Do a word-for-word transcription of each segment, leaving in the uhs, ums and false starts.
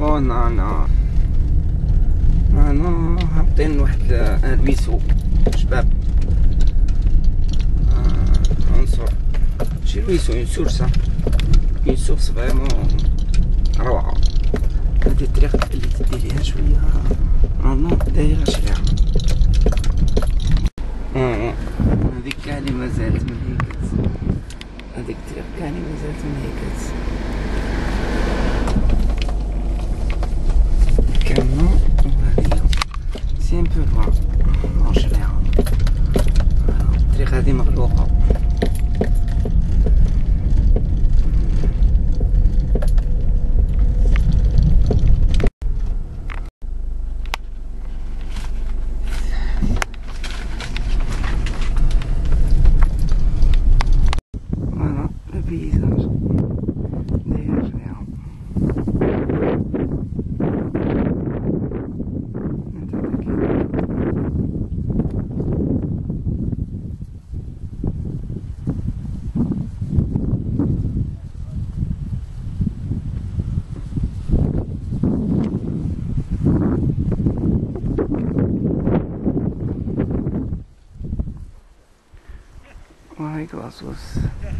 نو نو نو هابطين واحد الويسو شباب عنصر ماشي الويسو اون سورس اون سورس فريمون روعة. هادي الطريق اللي تدي فيها شوية نورمالمون دايرة شارع هاديك كاع لي مازالت من هيكات هاديك الطريق كاع لي مازالت من هيكات كملنا وهادي سي ان بو لوان ماهوش ليها الطريق هادي مغلوقة. وهاي كلاصوص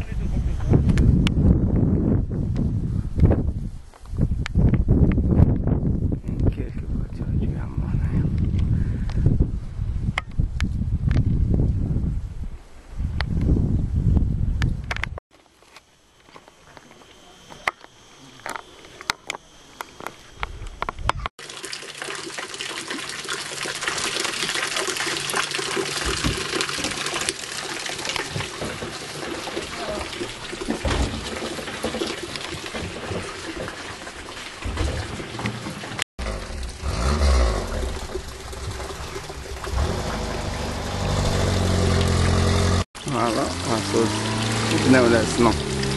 فوالا عصوص تناول السنو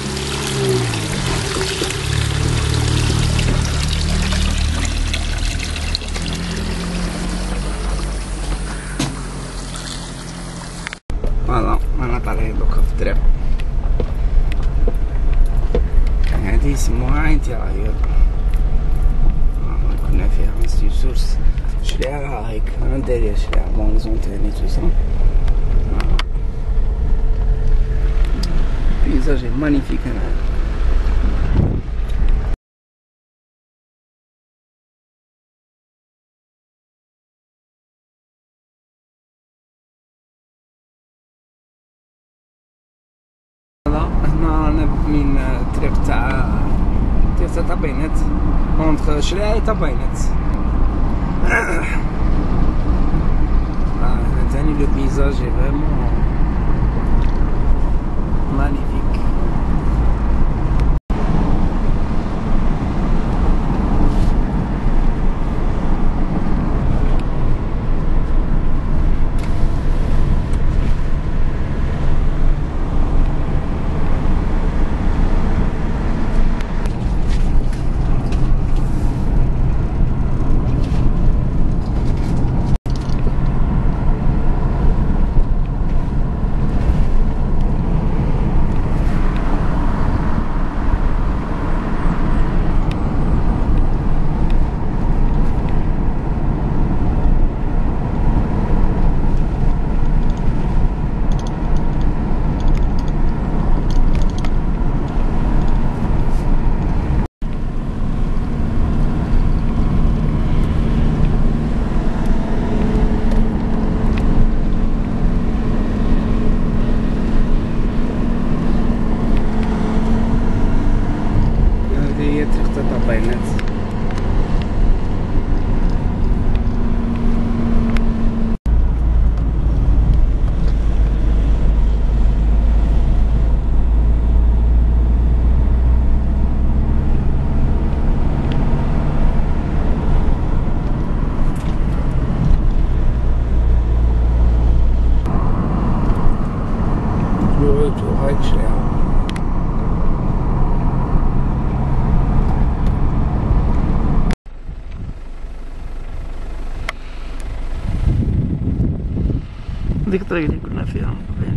فوالا انا طالعين دوكا في الطريق هادي يسموها عين تيرايور كنا فيها مستي سورس شارع هيك انا داير شارع مونزون تاني توسا paysage est magnifique hein. Voilà, هنا رانا من الطريق تاع الطريق تاع طابينات اونتر شراعي طابينات. هنا تاني لو paysage est vraiment magnifique. ديك الطريق اللي كنا فيها من قبل.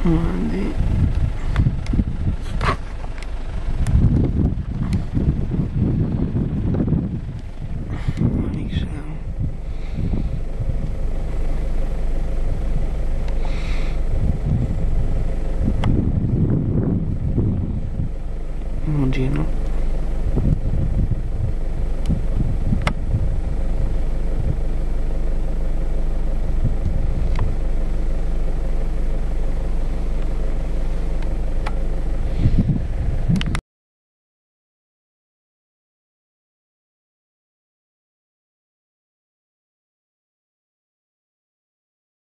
وعندي